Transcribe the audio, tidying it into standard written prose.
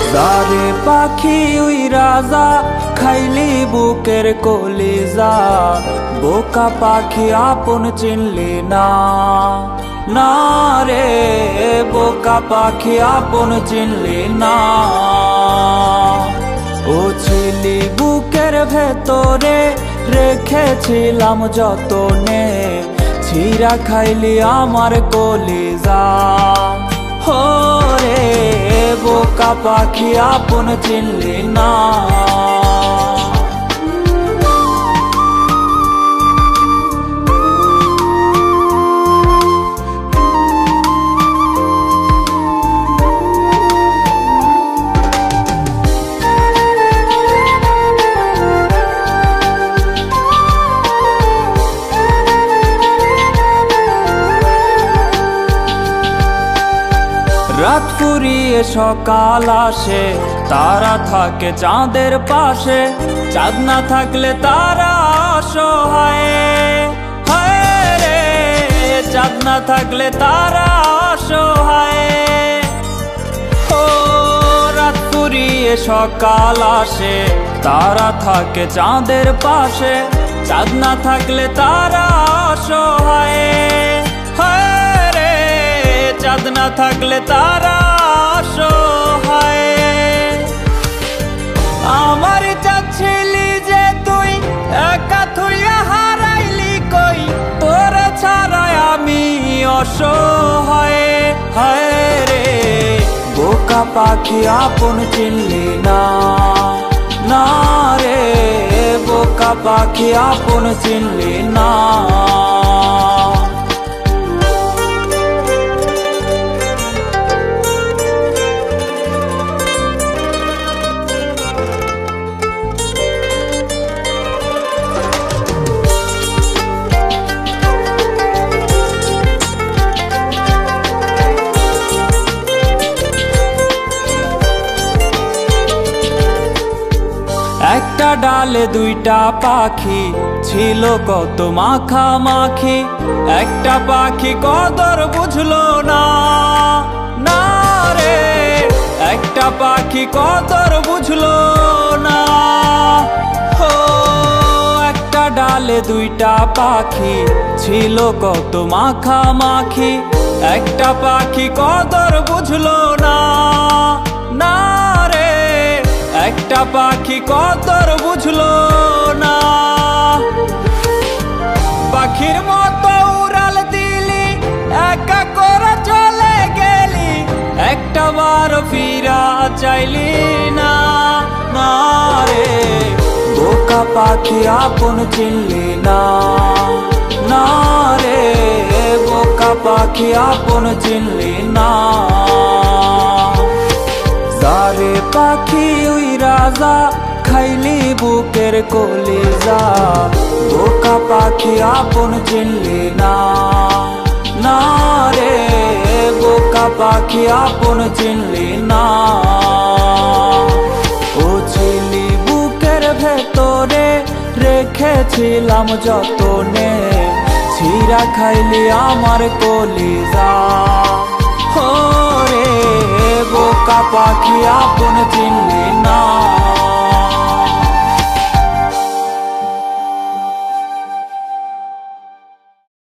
যারে পাখি উইরা যা খাইলি বুকের কলিজা, বোকা পাখি আপন চিনলি না, না রে বোকা পাখি আপন চিনলি না। ও ছিলি বুকের ভেতরে রেখেছিলাম যতনে, ছিঁড়া খাইলি আমার কলিজা। হো রে বোকা পাখি আপন চিনলি না। রাত ফুরিয়ে সকাল আসে, তারা থাকে চাঁদের পাশে, চাঁদ না থাকলে তারা অসহায়। হায় রে চাঁদ না থাকলে তারা অসহায়। ও রাত ফুরিয়ে সকাল আসে, তারা থাকে চাঁদের পাশে, চাঁদ না থাকলে তারা অসহায়। চাঁদ না থাকলে তারা অসহায়। আমার চাঁদ ছিলি যে তুই, একা থুইয়া হারাইলি কই, তোর ছাড়াই আমি অসহায়। হায় রে বোকা পাখি আপন চিনলি না, না রে বোকা পাখি আপন চিনলি না। একটা ডালে দুইটা পাখি ছিল কত মাখামাখি, একটা পাখি কদর বুঝলো না, না রে একটা পাখি কদর বুঝলো না। ও একটা ডালে দুইটা পাখি ছিল কত মাখামাখি, একটা পাখি কদর বুঝলো না, না রে একটা পাখি কদর বুঝলো না। পাখির মতো উড়াল দিলি, একা করে চলে গেলি, একটা বার ফিরা চাইলি না, না রে বোকা পাখি আপন চিনলি না, না রে বোকা পাখি আপন চিনলি না। যারে পাখি উইরা যা খাইলি বুকের কলিজা, বোকা পাখি আপন চিনলি না, না রে বোকা পাখি আপন চিনলি না। ও ছিলি বুকের ভেতরে রেখেছিলাম যতনে, ছিঁড়া খাইলি আমার কলিজা। হো রে বোকা পাখি আপন চিনলি